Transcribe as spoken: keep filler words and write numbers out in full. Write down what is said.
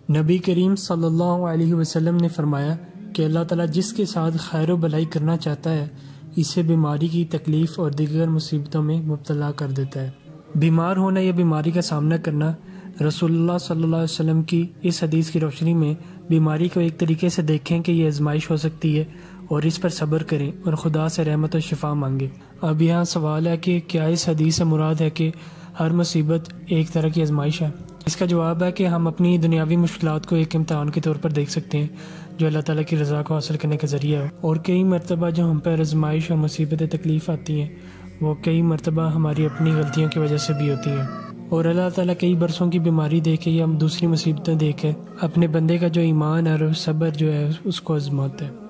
नबी करीम सल्लल्लाहु अलैहि वसल्लम ने फरमाया कि अल्लाह ताला जिसके साथ खैर व भलाई करना चाहता है इसे बीमारी की तकलीफ़ और दीगर मुसीबतों में मुब्तला कर देता है। बीमार होना या बीमारी का सामना करना रसूलुल्लाह सल्लल्लाहु अलैहि वसल्लम की इस हदीस की रोशनी में बीमारी को एक तरीके से देखें कि ये आजमाइश हो सकती है और इस पर सब्र करें और खुदा से रहमत और शिफा मांगे। अब यहाँ सवाल है कि क्या इस हदीस से मुराद है कि हर मुसीबत एक तरह की आजमाइश है? इसका जवाब है कि हम अपनी दुनियावी मुश्किलात को एक इम्तहान के तौर पर देख सकते हैं जो अल्लाह ताला की रज़ा को हासिल करने का ज़रिया है, और कई मरतबा जो हम पर आजमाइश और मुसीबतें तकलीफ़ आती हैं वो कई मरतबा हमारी अपनी गलतियों की वजह से भी होती हैं, और अल्लाह ताला कई बरसों की बीमारी देके या दूसरी मुसीबतें देके अपने बंदे का जो ईमान है और सब्र जो है उसको आजमाते हैं।